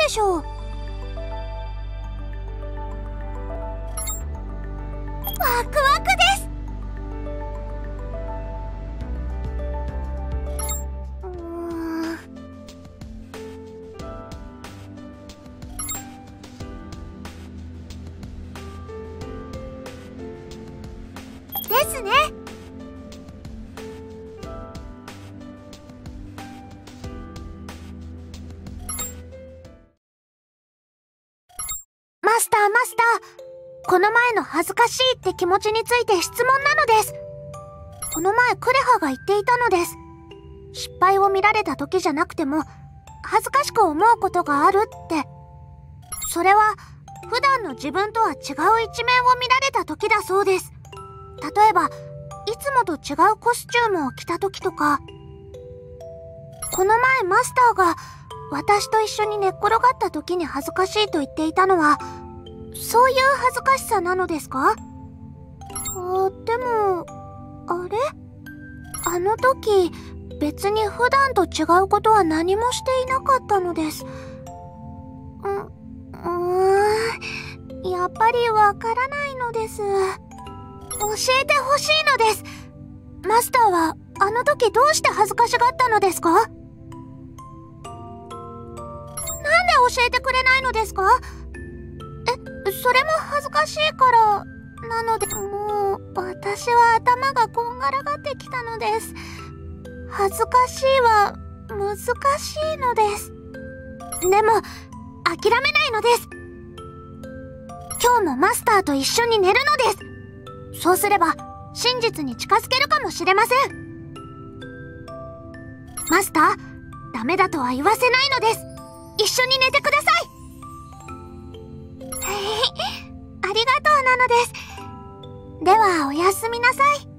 でしょう。ワクワクです。ですね。マスター、この前の恥ずかしいって気持ちについて質問なのです。この前クレハが言っていたのです。失敗を見られた時じゃなくても恥ずかしく思うことがあるって。それは普段の自分とは違う一面を見られた時だそうです。例えばいつもと違うコスチュームを着た時とか。この前マスターが私と一緒に寝っ転がった時に恥ずかしいと言っていたのはそういう恥ずかしさなのですか？でもあれ？あの時別に普段と違うことは何もしていなかったのです。やっぱりわからないのです。教えてほしいのです。マスターはあの時どうして恥ずかしがったのですか？なんで教えてくれないのですか？それも恥ずかしいからなので、もう私は頭がこんがらがってきたのです。恥ずかしいは難しいのです。でも諦めないのです。今日もマスターと一緒に寝るのです。そうすれば真実に近づけるかもしれません。マスター、ダメだとは言わせないのです。一緒に寝てください。ありがとうなのです。ではおやすみなさい。